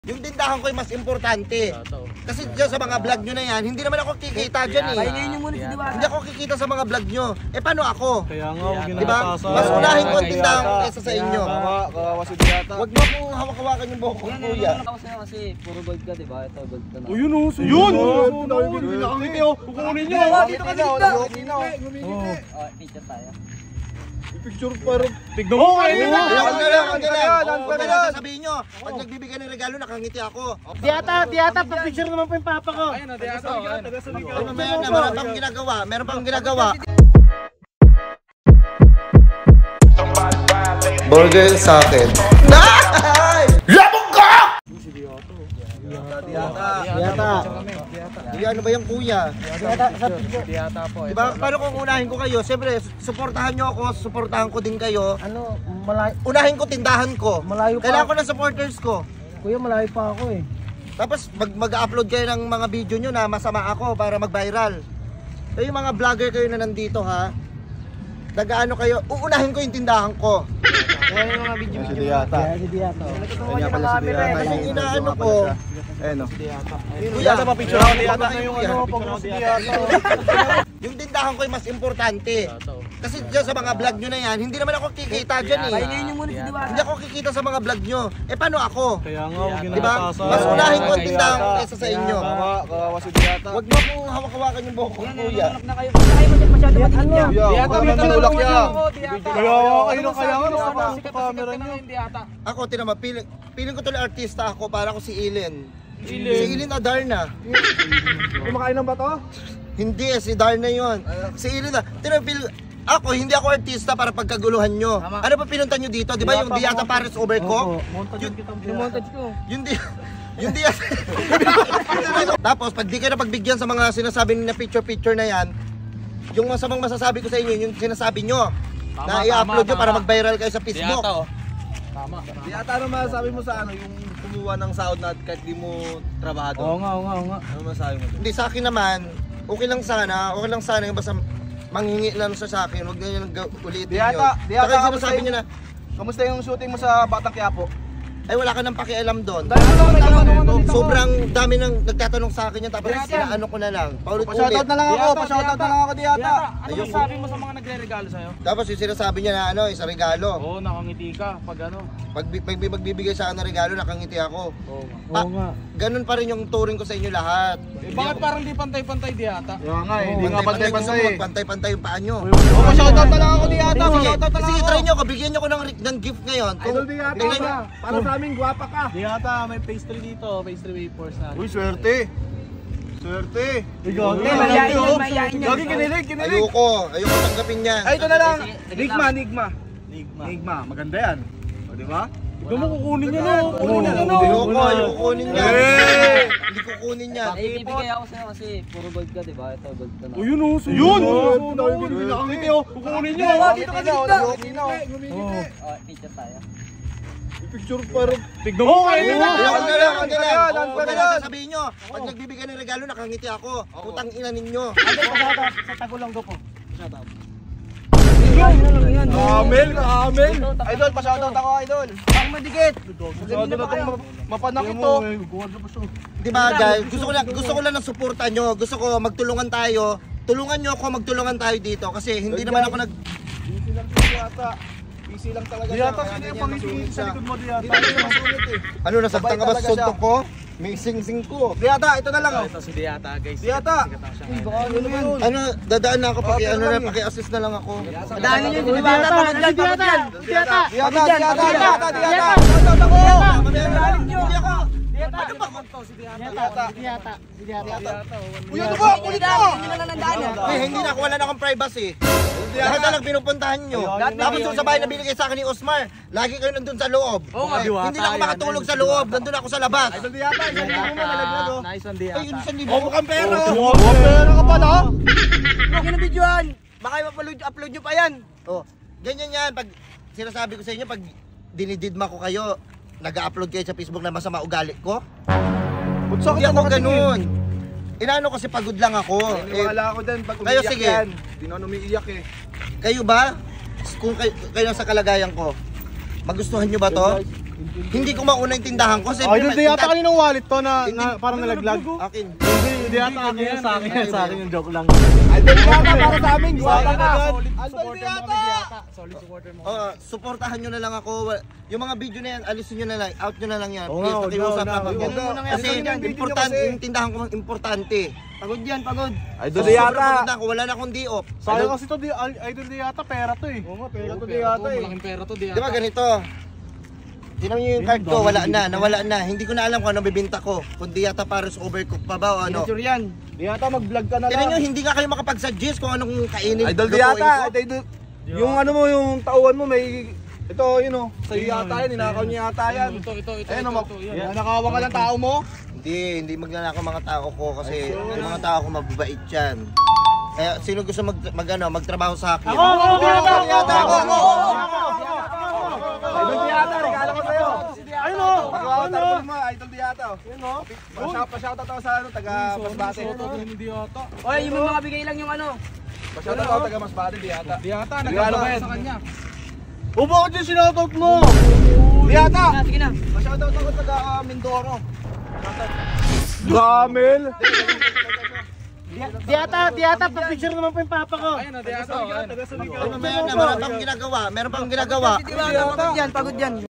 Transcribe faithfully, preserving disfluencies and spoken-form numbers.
Yung tindahan ko yung mas importante. Kasi dyan sa mga vlog nyo na yan, hindi naman ako kikita dyan eh. Pahingin nyo muna si Diwata. Hindi ako kikita sa mga vlog nyo. Eh paano ako? Kaya nga, huwag yun diba? Mas unahin ko ang tindahan ko kaysa sa inyo. Kawawa si Diwata. Huwag mo akong hawak-hawakan yung buhok ko, kuya. Kasi puro gold ka, diba? Ito, gold ka na. O yun o, yun! Nakangiti o, kukunin nyo. Dito ka dito! Oh, picture tayo. Picture pero tignan mo kayo. Huwag na lang, huwag na lang. Huwag na lang sasabihin nyo. Pag nagbibigay ng regalo, nakangiti ako. Diata, Diata, pa-picture naman po yung papa ko. Ayun o, Diata. Ano ba yan? Meron pang ginagawa. Meron pang ginagawa. Burger sa akin. Labog ka! Diata. Diata. Diata. Ano ba yung kuya? Diata po. Diba? Paano kung unahin ko kayo? Siyempre, suportahan nyo ako, suportahan ko din kayo. Ano, malayo, Unahin ko tindahan ko. malayo pa. Kailangan ko ng supporters ko. Kuya, malayo pa ako eh. Tapos mag- mag-upload kayo ng mga video nyo na masama ako para mag-viral. Eh yung mga vlogger kayo na nandito ha, nag-ano kayo, uunahin ko yung tindahan ko. Kaya yung mga video Si video. Diata. Kaya si Diata. Kanya pala si Diata. Kasi inaano ko. Ayun o. Kuya, Diata, pa-picture ako Diata na yung ano, pag si Diata. yung tindahan ko yung mas importante. Kasi dyan sa mga vlog nyo na yan, hindi naman ako kikita dyan eh. Pahingin nyo muna si Diwata. Hindi ako kikita sa mga vlog nyo. Eh paano ako? Kaya nga, huwag yun Diba? Mas unahin ko ang tindahan ko kaysa sa inyo. Kawawa si Diata. Huwag mo akong hawak-hawakan yung buhok ko, kuya. Na kayo. Kayo masyado matigil niya. Diata, may tulak niya. Kaya nga, kayo na kaya nga. Sikat na sikat ka na ngayon, Diata. Ako, tinama, piling, piling ko tuloy artista ako para ako si Ilin. Si Ilin Adarna. Kumakain ng bato? Hindi eh, si Darna yun. Si Ilin na, tinama, piling, ako, hindi ako artista para pagkaguluhan nyo. Ano pa pinunta nyo dito? Di ba yung Diata Paris Overcook? Yung montage ko. Yung di... Yung di... Tapos, pag di kayo napagbigyan sa mga sinasabi na picture-picture na yan, yung masamang masasabi ko sa inyo, yung sinasabi nyo, na i-upload nyo para mag-viral kayo sa Facebook. Diata, ano masasabi mo sa ano, yung kumuha ng sahod na kahit di mo trabahado? Oo nga, oo nga, oo nga. Ano masasabi mo? Hindi, sa akin naman, okay lang sana, okay lang sana yung basta manghingi lang siya sa akin, huwag na nyo ulitin yun. Diata, Diata, Saka yung kamusta sinasabi yung- nyo na, Kamusta yung shooting mo sa Batang Quiapo? ay wala ka nang pakialam doon. Sobrang Sobrang dami nang nagtatanong sa akin yan, tapos ano ko na lang, paulit-ulit. Pa-shoutout na lang ako, pa-shoutout na lang ako Diata. Ano masasabi mo sa mga nagre-regalo sa'yo? Tapos yung sinasabi niya na ano, isang regalo. Oo, nakangiti ka pag ano. Pag, pag magbibigay sa akin ng regalo, nakangiti ako. Oo. Pa, Oo nga. ganun pa rin yung turing ko sa inyo lahat. Eh, bakit parang di pantay-pantay di ata? Kaya nga eh, hindi nga Pantay-pantay, gusto pantay-pantay mo eh. magpantay-pantay yung paa nyo. Oh, pa-shoutout na lang ako Diata, Sige, pa-shoutout na lang sige, ako. try nyo ko, bigyan nyo ko ng, ng gift ngayon. Kung, Idol Diata, tingnan nyo, para sa amin, guwapa ka. Diata, may pastry dito, pastry wafers na. Uy, swerte. Swerte. Hindi, mayayain yan, mayayain yan. Gagi, kinilig, kinilig. ayoko, ayoko tanggapin yan. Ay, ito na lang. Sige, Nigma, Nigma. Nigma. Nigma, maganda yan. O, di ba? Ikaw mo kukunin niya no, kukunin niya no. Ayoko, ayoko kunin yan. Eh! Hindi ko kunin yan. Ay, ibibigay ako sa'yo kasi puro gold ka, diba? Ito, gold ka na. O yun o, Yun! nakangiti o, kukunin niya. Dito ka dito. Oh, picture tayo. Picture pero Tignan mo kayo. Ayoko na lang, huwag na lang. Ano yan? Huwag na lang sasabihin nyo. Pag nagbibigay ng regalo, nakangiti ako. Putang ina ninyo. Ano pa sa Tagulonggo po? Amel, Amel. Idol, pa-shoutout ako, idol. Ang madikit! Masyado na itong mapanak ito. Di ba guys, gusto ko lang, gusto ko lang ng suporta nyo. Gusto ko magtulungan tayo. Tulungan nyo ako, magtulungan tayo dito. Kasi hindi naman ako nag... Busy lang si Diata. Busy lang talaga siya. Diata, sino yung pangiti sa likod mo Diata? Hindi tayo masulit eh. Ano, nasaktan ka ba sa suntok ko? May sing-sing ko. Diata, ito na lang oh. Ito si Diata guys. Diata. Sikat na siya. Ano, dadaan na ako, paki, Okay ano lang na, eh. paki-assist na lang ako. Daanin nyo, di ba? Pagod yan, pagod yan! Diata! Diata, Diata, Diata, Diata. Shoutout ako. Daanin nyo! Ano ba man to si Diata? Diata! Diata! Diata! Uy, ano ba? Kulit mo. Hindi na nandaan yan. Eh, hindi na ako, wala na akong privacy. Lahat na lang pinupuntahan nyo. Tapos yung sa bahay na binigay sa akin ni Osmar, lagi kayo nandun sa loob. Oo nga, Diwata, Hindi na ako yan. makatulog sa loob, nandun ako sa labas. Idol Diata, isang libo mo, nalaglag oh. Nice one Ay, yun Diata. isang libo. Oh, mukhang pera. Oh, pera ka pala. Huwag yun ang videoan! Baka i-upload nyo pa yan. Oh, ganyan yan. Pag sinasabi ko sa inyo, pag dinididma ko kayo, nag-upload kayo sa Facebook na masama ugali ko. Butsa Hindi ako ganun. Inaano kasi pagod lang ako. Eh, Wala ako din pag kayo, umiiyak sige. yan. Hindi na umiiyak eh. kayo ba? Kung kayo, kayo sa kalagayan ko, magustuhan nyo ba to? Hindi ko mauna yung tindahan ko. Ay, doon di yata kaninang wallet to na, na parang nalaglag. Akin. Hindi, di yata akin yan sa akin yan. Sa akin yung joke lang. Idol Diata para sa amin. Diwata ka. Idol Diata! Solid supporter mo. Oo, suportahan nyo na lang ako. Yung mga video na yan, alisin nyo na lang. Out nyo na lang yan. Oo Please, nga, pakiusap wala, lang ako. wala. Ganun muna nga, Kasi ganun yung video importante, nyo kasi. yung tindahan ko importante. Pagod yan, pagod. Idol Sobrang Diata. tindahan ko, wala na akong di-off. Sayang kasi to, di- Idol Diata, pera to eh. Oo nga, pera to Diata eh. Malaking pera to Di ba ganito? Tinan nyo yung card ko, wala na, nawala na. Hindi ko na alam kung ano bibinta ko. Kung di yata Paris overcook pa ba o ano. Picture yan. Diata, mag-vlog ka na Tinan nyo, lang. hindi nga kayo makapag-suggest kung anong kainin. Idol lutuin ko. Diata. Idol. Yung ano mo, yung tauhan mo may ito, yun o. Sa'yo yata yan, ninakaw niya yata yan. Ito, ito, ito, Ayun, ito, mag- ito, yan. Nakawa ka ng tao mo? Hindi, hindi magnanakaw mga tao ko kasi yung mga tao ko mababait yan. Kaya sino gusto mag, mag ano, magtrabaho sa akin? Ako, ako, Diata! Diata, ako, ako! Idol Diata, regalo ko sa'yo. Ayun o! Pagawa ko tarpon mo, Idol Diata. Yun o. Pa-shoutout ako sa ano, taga Masbate. Diata. Oy, yung mga bigay lang yung ano. Pa-shoutout ako taga Masbate, Diata. Diata, Regalo nagkano ko ba yan. sa kanya? O bakit yung sinoutout mo? Diata! Ah, sige na. Pa-shoutout ako taga ah, Mindoro. Gamel! Diata, Diata, pa-picture naman po yung papa ko. Ayun na, Diata. Ano ba yan? Meron pang ginagawa, meron pang ginagawa. Pagod yan, pagod yan.